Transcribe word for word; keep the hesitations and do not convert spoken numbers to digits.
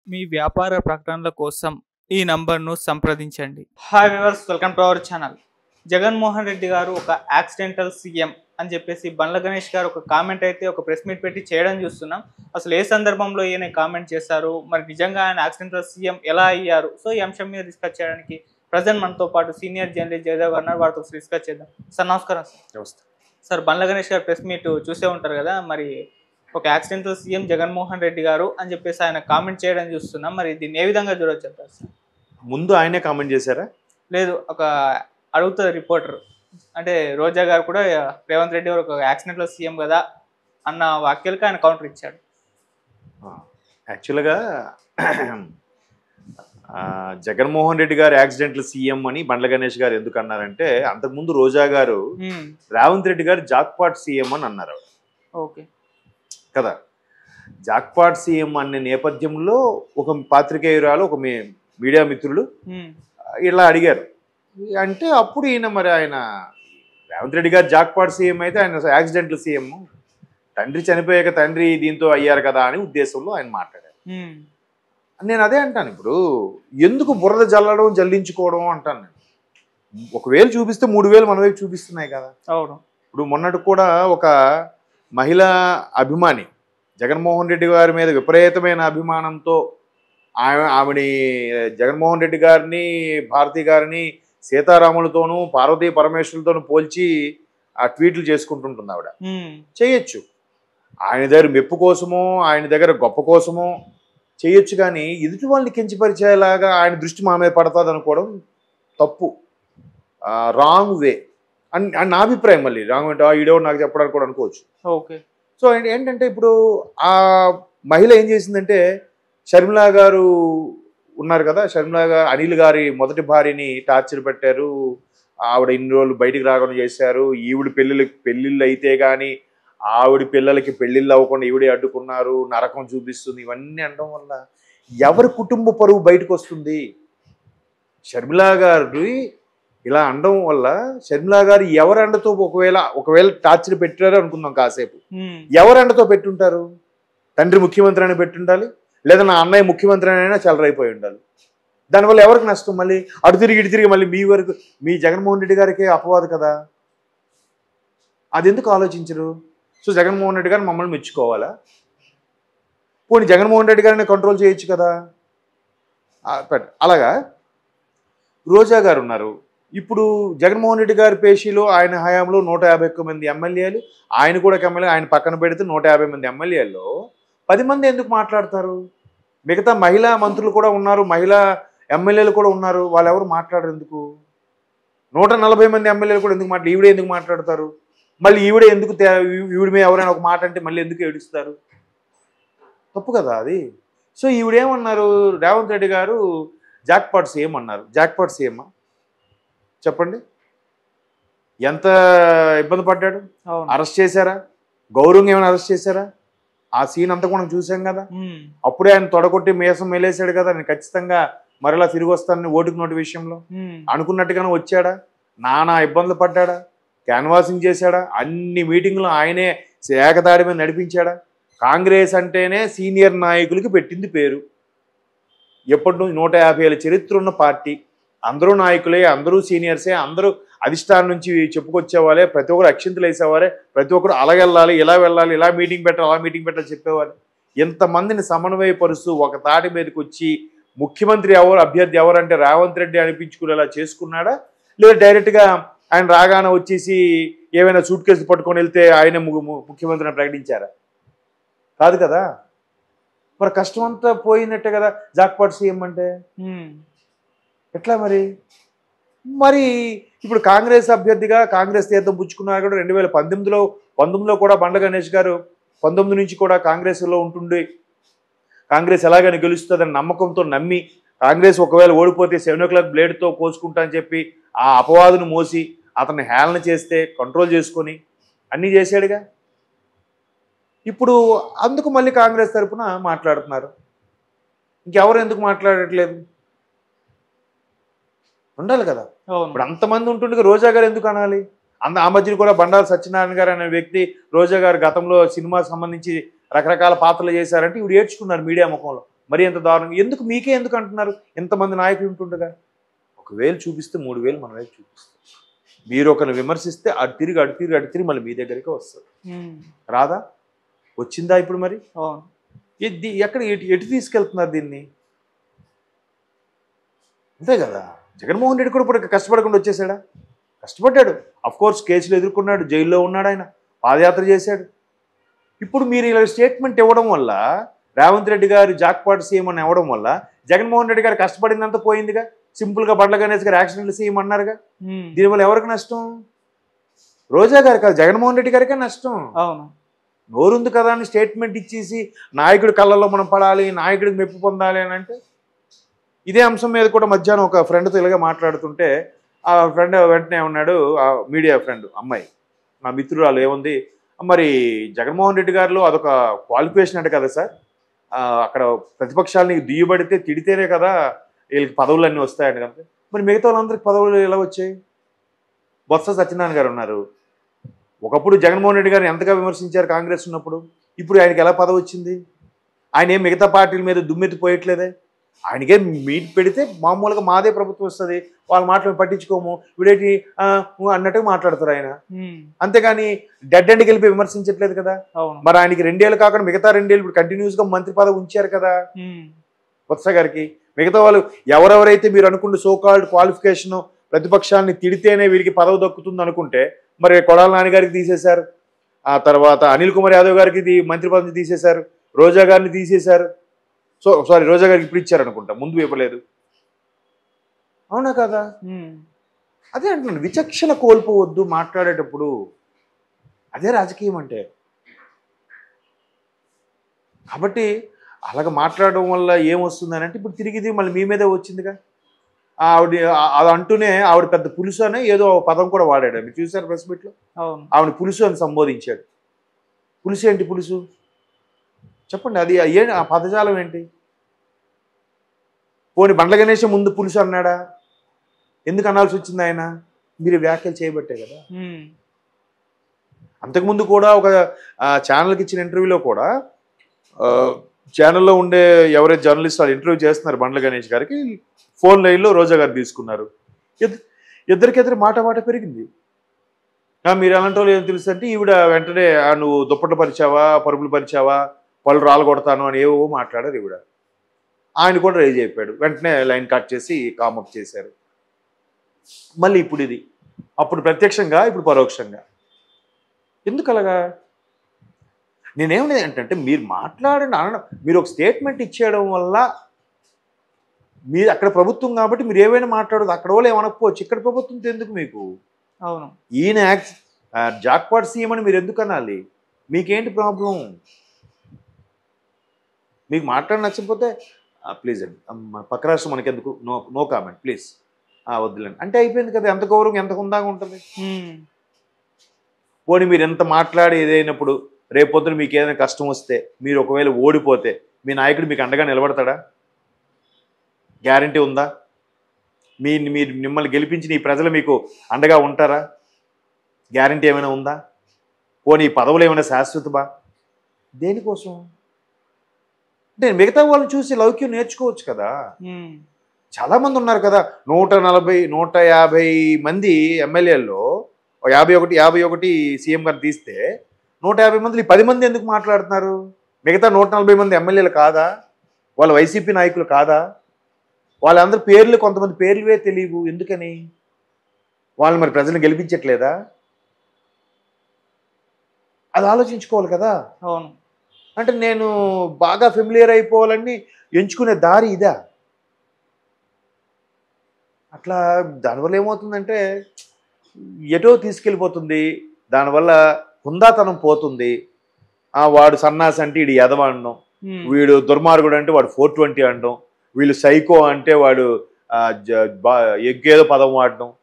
మీ వ్యాపార ప్రకటనల కోసం ఈ నంబర్ను సంప్రదించండి. Hi viewers, welcome to our channel. Jaganmohan Reddy గారు ఒక యాక్సిడెంటల్ సీఎం అని చెప్పేసి బండ్ల గణేష్ గారు ఒక కామెంట్ అయితే ఒక ప్రెస్ మీట్ పెట్టి చేయడం చూస్తున్నాం. అసలు ఏ సందర్భంలో ఈయన కామెంట్ చేశారు, మరి నిజంగా ఆయన యాక్సిడెంటల్ సీఎం ఎలా అయ్యారు? సో ఈ అంశం మీద డిస్కస్ చేయడానికి ప్రజెంట్ మనతో పాటు సీనియర్ జర్నలిస్ట్ జయదేవ్ గారు వారితో డిస్కస్ చేద్దాం. సార్ నమస్కారం. సార్ నమస్తే సార్, బండ్ల గణేష్ గారు ప్రెస్ మీట్ చూసే ఉంటారు కదా, మరి ఒక యాక్సిడెంటల్ సీఎం జగన్మోహన్ రెడ్డి గారు అని చెప్పేసి ఆయన కామెంట్ చేయడం చూస్తున్నాం. మరి దీన్ని ఏ విధంగా చూడొచ్చు అంటారు సార్? ముందు ఆయనే కామెంట్ చేశారా? లేదు, ఒక అడుగుతుంది రిపోర్టర్, అంటే రోజా గారు కూడా రేవంత్ రెడ్డి గారు ఒక యాక్సిడెంటల్ సీఎం కదా అన్న వాక్యాలకు ఆయన కౌంటర్ ఇచ్చాడు. యాక్చువల్గా జగన్మోహన్ రెడ్డి గారు యాక్సిడెంటల్ సీఎం అని బండ్ల గణేష్ గారు ఎందుకు అన్నారంటే, అంతకుముందు రోజా గారు రేవంత్ రెడ్డి గారు జాక్పాట్ సీఎం అని అన్నారు. ఓకే కదా, జాక్పాట్ సీఎం అనే నేపథ్యంలో ఒక పాత్రికేయురాలు, ఒక మీడియా మిత్రులు ఇలా అడిగారు. అంటే అప్పుడు ఈయన మరి ఆయన రేవంత్ రెడ్డి గారు జాక్పాట్ సీఎం అయితే ఆయన యాక్సిడెంటల్ సీఎం, తండ్రి చనిపోయాక తండ్రి దీంతో అయ్యారు కదా అని ఉద్దేశంలో ఆయన మాట్లాడారు. నేను అదే అంటాను, ఇప్పుడు ఎందుకు బురద జల్లడం జల్లించుకోవడం అంటాను నేను. ఒక వేలు చూపిస్తే మూడు వేలు మన వైపు చూపిస్తున్నాయి కదా. అవును. ఇప్పుడు మొన్నటి కూడా ఒక మహిళా అభిమాని జగన్మోహన్ రెడ్డి గారి మీద విపరీతమైన అభిమానంతో ఆమె ఆమెని జగన్మోహన్ రెడ్డి గారిని, భారతి గారిని సీతారాములతోనూ పార్వతీ పరమేశ్వరులతోనూ పోల్చి ఆ ట్వీట్లు చేసుకుంటుంటుంది. ఆవిడ చేయొచ్చు, ఆయన దగ్గర మెప్పు కోసమో ఆయన దగ్గర గొప్ప కోసమో చేయొచ్చు, కానీ ఎదుటి వాళ్ళని కించపరిచేలాగా ఆయన దృష్టి మా మీద పడుతుంది అనుకోవడం తప్పు, రాంగ్ వే అని నా అభిప్రాయం. మళ్ళీ రాంగ్ అంటే ఈడో నాకు చెప్పడానికి కూడా అనుకోవచ్చు. ఓకే. సో ఏంటంటే ఇప్పుడు ఆ మహిళ ఏం చేసిందంటే, షర్మిలా గారు ఉన్నారు కదా, షర్మిలా గారు అనిల్ గారి మొదటి భార్యని టార్చర్ పెట్టారు, ఆవిడ ఇన్ని రోజులు బయటికి రాకుండా చేశారు, ఈవిడ పెళ్ళిళ్ళకి పెళ్ళిళ్ళు అయితే కానీ ఆవిడ పిల్లలకి పెళ్ళిళ్ళు అవ్వకుండా ఈవిడే అడ్డుకున్నారు, నరకం చూపిస్తుంది, ఇవన్నీ అనడం వల్ల ఎవరి కుటుంబ పరువు బయటకు వస్తుంది? షర్మిలా గారి ఇలా అనడం వల్ల షర్మిలా గారు ఎవరి అండతో ఒకవేళ ఒకవేళ టార్చర్ పెట్టారు అనుకుందాం కాసేపు, ఎవరి అండతో పెట్టుంటారు? తండ్రి ముఖ్యమంత్రి అని పెట్టుండాలి, లేదా నా అన్నయ్య ముఖ్యమంత్రి అయినా చెలరైపోయి ఉండాలి. దానివల్ల ఎవరికి నష్టం? మళ్ళీ అటు తిరిగి ఇటు తిరిగి మళ్ళీ మీ వరకు మీ జగన్మోహన్ రెడ్డి గారికే అపవాదు కదా. అది ఎందుకు ఆలోచించరు? సో జగన్మోహన్ రెడ్డి గారు మమ్మల్ని మెచ్చుకోవాలా? పోనీ జగన్మోహన్ రెడ్డి గారిని కంట్రోల్ చేయొచ్చు కదా. అలాగా రోజా గారు ఉన్నారు. ఇప్పుడు జగన్మోహన్ రెడ్డి గారి పేషీలో ఆయన హయాంలో నూట యాభై ఒక్క మంది ఎమ్మెల్యేలు, ఆయన కూడా ఎమ్మెల్యే, ఆయన పక్కన పెడితే నూట యాభై మంది ఎమ్మెల్యేల్లో పది మంది ఎందుకు మాట్లాడతారు? మిగతా మహిళా మంత్రులు కూడా ఉన్నారు, మహిళా ఎమ్మెల్యేలు కూడా ఉన్నారు, వాళ్ళు ఎవరు మాట్లాడరు ఎందుకు? నూట నలభై మంది ఎమ్మెల్యేలు కూడా ఎందుకు మాట్లాడు ఈవిడే ఎందుకు మాట్లాడతారు? మళ్ళీ ఈవిడే ఎందుకు ఈవిడ మీద ఎవరైనా ఒక మాట అంటే మళ్ళీ ఎందుకు ఏడుస్తారు? తప్పు కదా అది. సో ఈవిడేమన్నారు, రేవంత్ రెడ్డి గారు జాక్పాట్ సీఎం అన్నారు. జాక్పాట్ సీఎం చెప్పండి, ఎంత ఇబ్బంది పడ్డాడు? అరెస్ట్ చేశారా? గౌరవంగా ఏమైనా అరెస్ట్ చేశారా? ఆ సీన్ అంతా కూడా చూసాం కదా. అప్పుడే ఆయన తొడగొట్టి మేసం మేలేసాడు కదా, నేను ఖచ్చితంగా మరలా తిరిగి వస్తానని ఓటుకు నోటు విషయంలో అనుకున్నట్టుగానే వచ్చాడా? నానా ఇబ్బందులు పడ్డాడా? క్యాన్వాసింగ్ చేశాడా? అన్ని మీటింగ్లు ఆయనే ఏకదాడి మీద నడిపించాడా? కాంగ్రెస్ అంటేనే సీనియర్ నాయకులకి పెట్టింది పేరు. ఎప్పటి నుంచి నూట యాభై ఏళ్ళ చరిత్ర ఉన్న పార్టీ, అందరూ నాయకులే, అందరూ సీనియర్సే, అందరూ అధిష్టానం నుంచి చెప్పుకొచ్చేవాళ్ళే, ప్రతి ఒక్కరు అక్షింతలు వేసేవారే, ప్రతి ఒక్కరు అలాగెళ్ళాలి, ఇలా వెళ్ళాలి, ఇలా మీటింగ్ పెట్టాలి, అలా మీటింగ్ పెట్టాలి చెప్పేవారు. ఎంతమందిని సమన్వయపరుస్తూ ఒక తాటి మీదకి వచ్చి ముఖ్యమంత్రి ఎవరు, అభ్యర్థి ఎవరంటే రేవంత్ రెడ్డి అనిపించుకునేలా చేసుకున్నాడా? లేదా డైరెక్ట్గా ఆయన రాగానే వచ్చేసి ఏమైనా సూట్ కేసులు పట్టుకొని వెళ్తే ఆయన ముఖ్యమంత్రిని ప్రకటించారా? కాదు కదా. మరి కష్టం అంతా పోయినట్టే కదా జాక్పాట్ సీఎం అంటే. ఎట్లా మరి? మరి ఇప్పుడు కాంగ్రెస్ అభ్యర్థిగా కాంగ్రెస్ తీర్థం పుచ్చుకున్నారు కూడా. రెండు వేల పంతొమ్మిదిలో పంతొమ్మిదిలో కూడా బండ్ల గణేష్ గారు పంతొమ్మిది నుంచి కూడా కాంగ్రెస్లో ఉంటుండే, కాంగ్రెస్ ఎలాగైనా గెలుస్తుందని నమ్మకంతో నమ్మి, కాంగ్రెస్ ఒకవేళ ఓడిపోతే సెవెన్ ఓ క్లాక్ బ్లేడ్తో కోసుకుంటా అని చెప్పి ఆ అపవాదును మోసి అతన్ని హేళన చేస్తే కంట్రోల్ చేసుకొని అన్నీ చేశాడుగా. ఇప్పుడు అందుకు మళ్ళీ కాంగ్రెస్ తరఫున మాట్లాడుతున్నారు. ఇంకెవరు ఎందుకు మాట్లాడట్లేదు? ఉండాలి కదా. ఇప్పుడు అంతమంది ఉంటుండగా రోజా గారు ఎందుకు అనాలి? అంత ఆ మధ్యన కూడా బండారు సత్యనారాయణ గారు అనే వ్యక్తి రోజా గారు గతంలో సినిమా సంబంధించి రకరకాల పాత్రలు చేశారంటే ఇవి ఏడ్చుకున్నారు మీడియా ముఖంలో. మరి ఎంత దారుణం ఎందుకు మీకే ఎందుకు అంటున్నారు ఇంతమంది నాయకులు ఉంటుండగా ఒక వేలు చూపిస్తే మూడు వేలు మన వైపు చూపిస్తారు మీరు ఒకరిని విమర్శిస్తే అటు తిరిగి అటు తిరిగి అటు తిరిగి మళ్ళీ మీ దగ్గరికి వస్తారు రాదా వచ్చిందా ఇప్పుడు మరి ఎక్కడ ఎటు ఎటు తీసుకెళ్తున్నారు దీన్ని అంతే కదా జగన్మోహన్ రెడ్డి కూడా ఇప్పుడు కష్టపడకుండా వచ్చేసాడా కష్టపడ్డాడు అఫ్ కోర్స్ కేసులు ఎదుర్కొన్నాడు జైల్లో ఉన్నాడు ఆయన పాదయాత్ర చేశాడు ఇప్పుడు మీరు ఇలా స్టేట్మెంట్ ఇవ్వడం వల్ల రేవంత్ రెడ్డి గారు జాక్పాట్ సీఎం అని ఇవ్వడం వల్ల జగన్మోహన్ రెడ్డి గారు కష్టపడిందంతా పోయిందిగా సింపుల్గా బండ్ల గణేష్ గారు యాక్సిడెంట్ సీఎం అన్నారుగా దీనివల్ల ఎవరికి నష్టం రోజా గారు కాదు జగన్మోహన్ రెడ్డి గారికే నష్టం అవును నోరుంది కదా అని స్టేట్మెంట్ ఇచ్చేసి నాయకుడి కళ్ళల్లో మనం పడాలి నాయకుడికి మెప్పు పొందాలి అని అంటే ఇదే అంశం మీద కూడా మధ్యాహ్నం ఒక ఫ్రెండ్తో ఇలాగే మాట్లాడుతుంటే ఆ ఫ్రెండ్ వెంటనే ఉన్నాడు ఆ మీడియా ఫ్రెండ్ అమ్మాయి మా మిత్రురాలు ఏముంది మరి జగన్మోహన్ రెడ్డి గారిలో అదొక క్వాలిఫికేషన్ అంటే కదా సార్ అక్కడ ప్రతిపక్షాలని దియ్యబడితే తిడితేనే కదా వీళ్ళకి పదవులు అన్నీ వస్తాయంట కదా మరి మిగతా వాళ్ళందరికీ పదవులు ఎలా వచ్చాయి బొత్స సత్యనారాయణ గారు ఉన్నారు ఒకప్పుడు జగన్మోహన్ రెడ్డి గారిని ఎంతగా విమర్శించారు కాంగ్రెస్ ఉన్నప్పుడు ఇప్పుడు ఆయనకి ఎలా పదవి వచ్చింది ఆయన ఏం మిగతా పార్టీల మీద దుమ్మెత్తిపోయట్లేదే ఆయనకే మీట్ పెడితే మామూలుగా మాదే ప్రభుత్వం వస్తుంది వాళ్ళ మాటలు పట్టించుకోము వీడేటి అన్నట్టుగా మాట్లాడతారు ఆయన అంతేగాని డెడ్ ఎండ్కి వెళ్ళిపోయి విమర్శించట్లేదు కదా మరి ఆయనకి రెండేళ్ళు కాకుండా మిగతా రెండేళ్ళు ఇప్పుడు కంటిన్యూస్ గా మంత్రి పదవి ఉంచారు కదా బొత్స గారికి మిగతా వాళ్ళు ఎవరెవరైతే మీరు అనుకుంటే సోకాల్డ్ క్వాలిఫికేషన్ ప్రతిపక్షాన్ని తిడితేనే వీరికి పదవి దక్కుతుంది అనుకుంటే మరి కొడాల నాన్నగారికి తీసేశారు ఆ తర్వాత అనిల్ కుమార్ యాదవ్ గారికి మంత్రి పదవి తీసేశారు రోజా గారిని తీసేశారు సో సారీ రోజా గారికి ఇప్పుడు ఇచ్చారు అనుకుంటా ముందు ఇవ్వలేదు అవునా కదా అదే అంటున్నాను విచక్షణ కోల్పోవద్దు మాట్లాడేటప్పుడు అదే రాజకీయం అంటే కాబట్టి అలాగ మాట్లాడడం వల్ల ఏమొస్తుందని అంటే ఇప్పుడు తిరిగిది మళ్ళీ మీ మీదే వచ్చిందిగా ఆవిడ అది అంటూనే ఆవిడ పెద్ద పులుసు అనే ఏదో పదం కూడా వాడాడు మీరు చూసారు ప్రెస్ మీట్లో ఆవిడ పులుసు అని సంబోధించాడు పులుసు ఏంటి పులుసు చెప్పండి అది ఏ ఆ పదజాలం ఏంటి పోనీ బండ్ల గణేష్ ముందు పులుసు అన్నాడా ఎందుకు అనాల్సి వచ్చింది ఆయన మీరు వ్యాఖ్యలు చేయబట్టే కదా అంతకుముందు కూడా ఒక ఛానల్కి ఇచ్చిన ఇంటర్వ్యూలో కూడా ఛానల్లో ఉండే ఎవరైతే జర్నలిస్ట్ వాళ్ళు ఇంటర్వ్యూ చేస్తున్నారు బండ్ల గణేష్ గారికి ఫోన్ లైన్లో రోజా గారు తీసుకున్నారు ఇద్దరికిద్దరు మాట మాట పెరిగింది మీరు అలాంటి వాళ్ళు ఏం తెలుసు అంటే ఈవిడ వెంటనే నువ్వు దుప్పట్లు పరిచావా పరుపులు పరిచావా పళ్ళు రాళ్ళు కొడతాను అని ఏవో మాట్లాడారు ఈవిడ ఆయన కూడా రేజ్ అయిపోయాడు వెంటనే లైన్ కట్ చేసి కామప్ చేశారు మళ్ళీ ఇప్పుడు ఇది అప్పుడు ప్రత్యక్షంగా ఇప్పుడు పరోక్షంగా ఎందుకు అలాగా నేనేమనేది ఏంటంటే మీరు మాట్లాడండి అనడం మీరు ఒక స్టేట్మెంట్ ఇచ్చేయడం వల్ల మీరు అక్కడ ప్రభుత్వం కాబట్టి మీరు ఏవైనా మాట్లాడదు అక్కడ వాళ్ళు ఏమనకపోవచ్చు ఇక్కడ ప్రభుత్వంతో ఎందుకు మీకు అవును ఈయన యాక్స్ జాక్పాట్ సీఎం అని మీరు ఎందుకు అనాలి మీకేంటి ప్రాబ్లం మీకు మాట్లాడ నచ్చకపోతే ప్లీజ్ అండి పక్క రాష్ట్రం మనకి ఎందుకు నో నో కామెంట్ ప్లీజ్ వద్దులేండి అంటే అయిపోయింది కదా ఎంత గౌరవం ఎంత హుందాగా ఉంటుంది పోనీ మీరు ఎంత మాట్లాడి ఏదైనప్పుడు రేపొద్దున మీకు ఏదైనా కష్టం వస్తే మీరు ఒకవేళ ఓడిపోతే మీ నాయకుడు మీకు అండగా నిలబడతాడా గ్యారంటీ ఉందా మీ మీరు మిమ్మల్ని గెలిపించిన ఈ ప్రజలు మీకు అండగా ఉంటారా గ్యారంటీ ఏమైనా ఉందా పోనీ పదవులు ఏమైనా శాశ్వతమా దేనికోసం అంటే మిగతా వాళ్ళని చూసి లౌక్యం నేర్చుకోవచ్చు కదా చాలామంది ఉన్నారు కదా నూట నలభై నూట యాభై మంది ఎమ్మెల్యేల్లో యాభై ఒకటి యాభై ఒకటి సీఎం గారు తీస్తే నూట యాభై మంది పది మంది ఎందుకు మాట్లాడుతున్నారు మిగతా నూట నలభై మంది ఎమ్మెల్యేలు కాదా వాళ్ళ వైసీపీ నాయకులు కాదా వాళ్ళందరి పేర్లు కొంతమంది పేర్లువే తెలియవు ఎందుకని వాళ్ళు మరి ప్రజలను గెలిపించట్లేదా అది ఆలోచించుకోవాలి కదా అవును అంటే నేను బాగా ఫెమిలియర్ అయిపోవాలని ఎంచుకునే దారి ఇదా అట్లా దానివల్ల ఏమవుతుందంటే ఎటో తీసుకెళ్ళిపోతుంది దానివల్ల హుందాతనం పోతుంది ఆ వాడు సన్నాసి అంటే వీడు ఎదవ అనడం వీడు దుర్మార్గుడు అంటే వాడు ఫోర్ ట్వంటీ అనడం వీళ్ళు సైకో అంటే వాడు ఎగ్గేదో పదం వాడడం